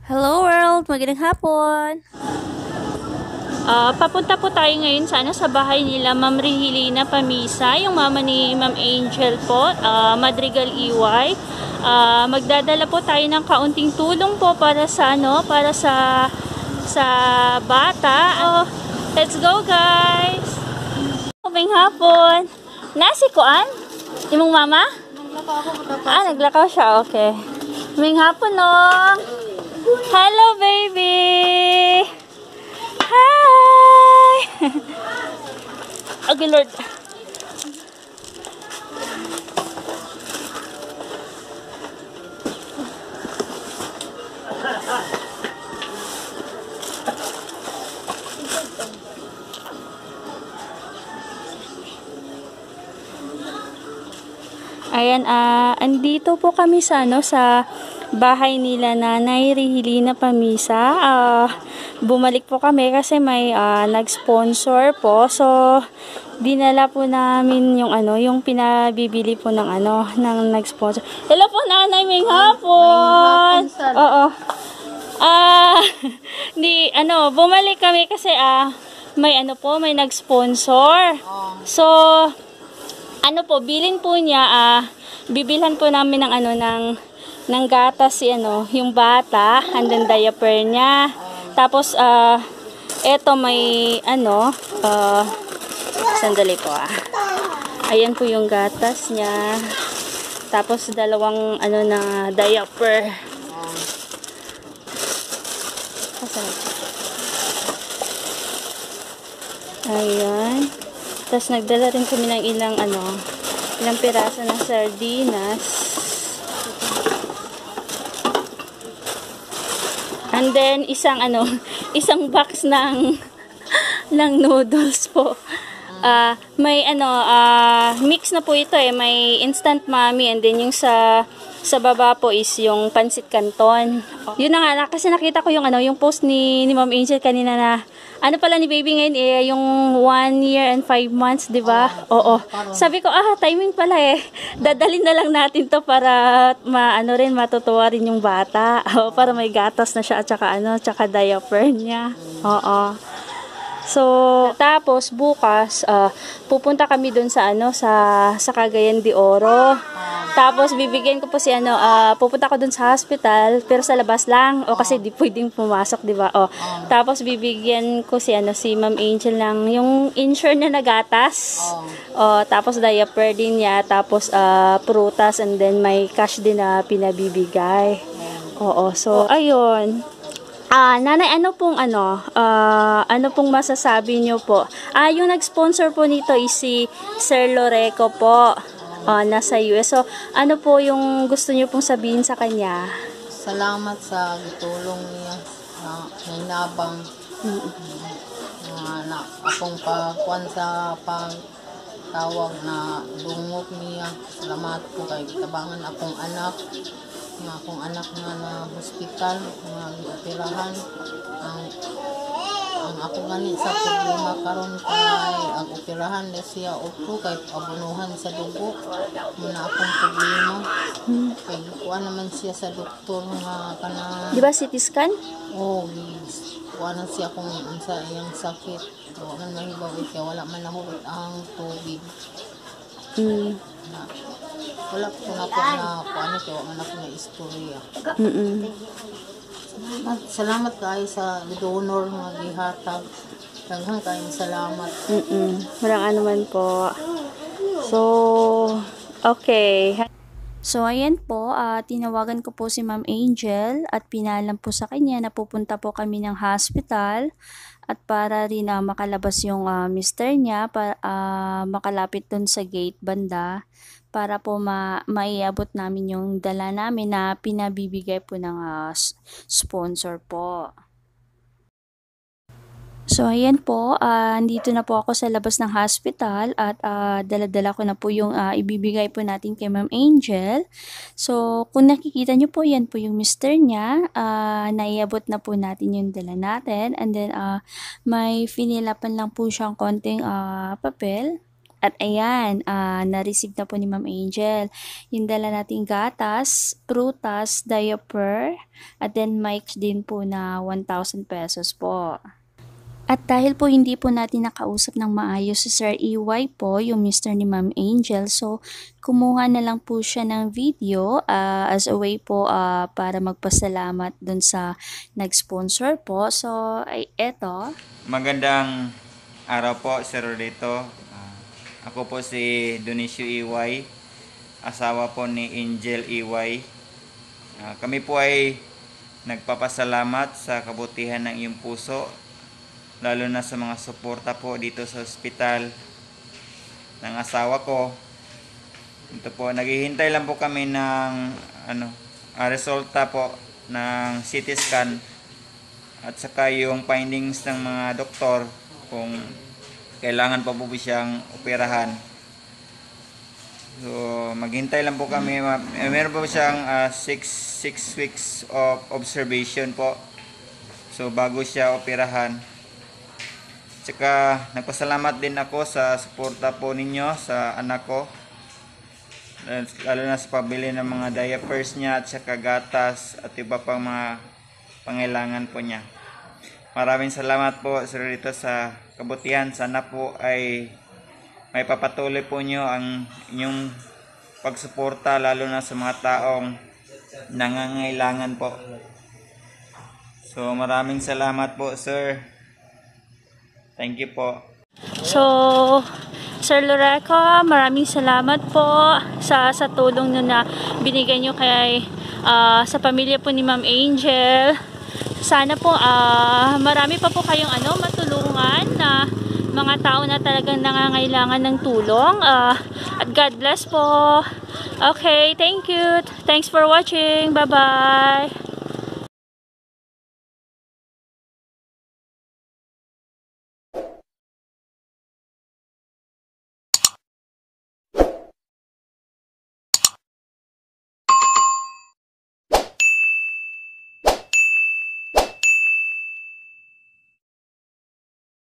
Hello world! Magandang hapon! Papunta po tayo ngayon sa bahay nila Ma'am Regilina Pamisa, yung mama ni Ma'am Angel po, Madrigal EY. Magdadala po tayo ng kaunting tulong po para sa sa bata. Let's go guys! Magandang hapon! Nasi kuan? Imong mama? Naglakaw siya. Okay. Magandang hapon no! Hello baby! Hi! Okay Lord. Ayan, andito po kami sa bahay nila Nanay Regilina Pamisa. Bumalik po kami kasi may nag-sponsor po. So dinala po namin yung pinabibili po ng ng nag-sponsor. Hello po Nanay, may hapon. Oo. Bumalik kami kasi may may nag-sponsor. So bilin po niya, bibilhan po namin ng gatas yung bata, and then diaper niya. Tapos eto may sandali po ayan po yung gatas niya. Tapos dalawang na diaper. Ayan. Tapos nagdala rin kami ng ilang piraso ng sardinas. And then isang box ng noodles po. May mix na po ito may instant mommy, and then yung sa baba po is yung pansit canton. Yun na nga, kasi nakita ko yung post ni Ma'am Angel kanina na pala ni baby ngayon yung 1 year and 5 months, di ba? Oo. Sabi ko, timing pala Dadalhin na lang natin to para matutuwa rin yung bata. Para may gatas na siya at saka diaper niya. Oo. So, tapos bukas pupunta kami doon sa Cagayan de Oro. Tapos bibigyan ko po pupunta ko doon sa hospital pero sa labas lang kasi di pwedeng pumasok, di ba? Tapos bibigyan ko si Ma'am Angel ng yung insure na gatas. Tapos diaper din niya, tapos prutas, and then may cash din na pinabibigay. So ayun. Nanay, ano pong masasabi niyo po? Yung nag-sponsor po nito is si Sir Loreco po, nasa US. So, ano po yung gusto niyo pong sabihin sa kanya? Salamat sa gitulong niya na hinabang na akong pagkuhan sa pagtawag na dungog niya. Salamat po kay tabangan akong anak na hospital, nga gioperahan. Ang ako gani sa problema karon kay ang operahan na siya upo kay abunuhan sa dugo. Muna akong problema. Kay kuha naman siya sa doktor nga kana. Di ba CT scan? Kuha na siya kung sa iyang sakit. Wala man mahibaw kaya wala man nahulog ang tubig. Wala ko na paano kaya wala man ako na istorya. Salamat kayo sa donor nga gihatag. Daghang kayong salamat. Walang anuman po. So, okay. So, ayan po, tinawagan ko po si Ma'am Angel at pinalam po sa kanya na pupunta po kami ng hospital at para rin makalabas yung mister niya, makalapit dun sa gate banda para po maiabot namin yung dala namin na pinabibigay po ng sponsor po. So, ayan po, andito na po ako sa labas ng hospital at dala-dala ko na po yung ibibigay po natin kay Ma'am Angel. So, kung nakikita nyo po, yan po yung mister niya. Naiabot na po natin yung dala natin. And then, may finilapan lang po siyang konting papel. At ayan, na-receive na po ni Ma'am Angel. Yung dala nating gatas, prutas, diaper, at then mic din po na 1,000 pesos po. At dahil po hindi po natin nakausap ng maayos si Sir EY po, yung Mr. ni Ma'am Angel, so kumuha na lang po siya ng video as a way po para magpasalamat dun sa nag-sponsor po. So, ay eto. Magandang araw po, Sir Rodito. Ako po si Dionisio EY, asawa po ni Angel EY. Kami po ay nagpapasalamat sa kabutihan ng iyong puso, lalo na sa mga suporta po dito sa ospital ng asawa ko. Ito po, naghihintay lang po kami ng resulta po ng CT scan at saka yung findings ng mga doktor kung kailangan pa po siyang operahan. So, maghintay lang po kami. Meron po siyang 6 weeks of observation po. So, bago siya operahan. Tsaka, nagpasalamat din ako sa suporta po ninyo sa anak ko. Lalo na sa pabili ng mga diapers niya at saka gatas at iba pang mga pangailangan po niya. Maraming salamat po, Sir Rito, sa kabutihan. Sana po ay may papatuloy po nyo ang inyong pagsuporta, lalo na sa mga taong nangangailangan po. So, maraming salamat po, Sir. Thank you po. So, Sir Loreco, maraming salamat po sa tulong na binigay nyo kay sa pamilya po ni Ma'am Angel. Sana po marami pa po kayong matulungan na mga tao na talagang nangangailangan ng tulong. At God bless po. Okay, thank you. Thanks for watching. Bye-bye.